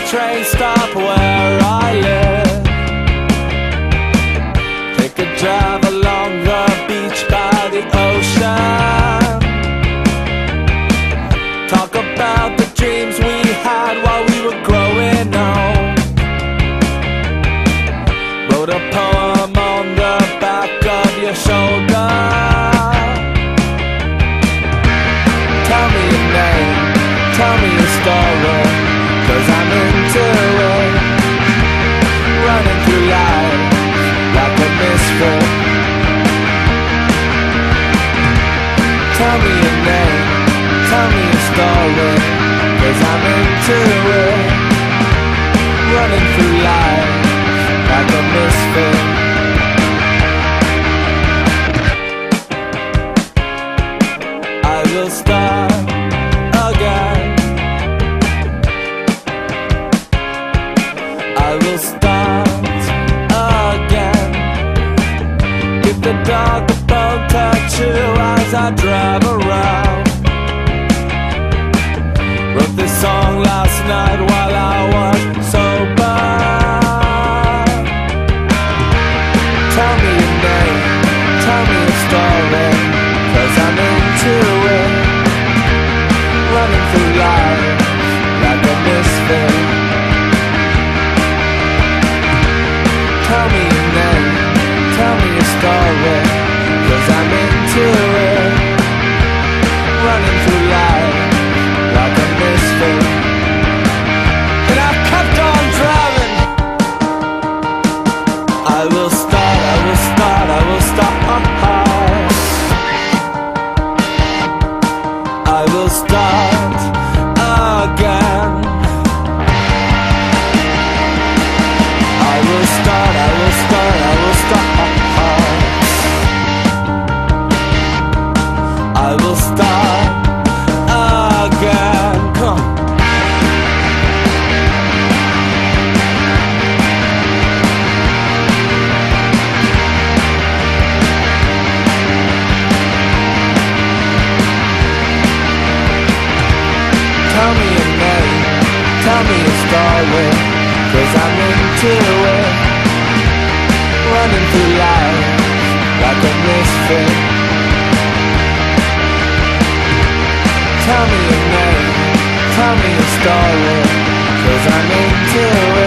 train stop where I live. Take a drive along the beach by the ocean. Talk about the dreams we had while we were growing old. Wrote a poem on the back of your shoulder. Tell me your name, tell me your story, 'cause I'm into it. Running through life like a misfit. Tell me your name, tell me your story, 'cause I'm into it. Running through life like a misfit. I will start again. I will start again. Give the dog a bone tattoo as I drive around. Wrote this song last night while I was sober. Tell me your name, tell me your story, 'cause I'm into it. Running through life like a misfit. Tell me your name, tell me your story, 'cause I'm into it. Running through life like a misfit. And I kept on driving. I will start, I will start, I will start. I will start again. I will start, I will start, I will start. I will start again. Come on. Tell me your name, tell me your story, 'cause I'm into it. Running through life like a misfit. Tell me your name, tell me your story, 'cause I'm into it.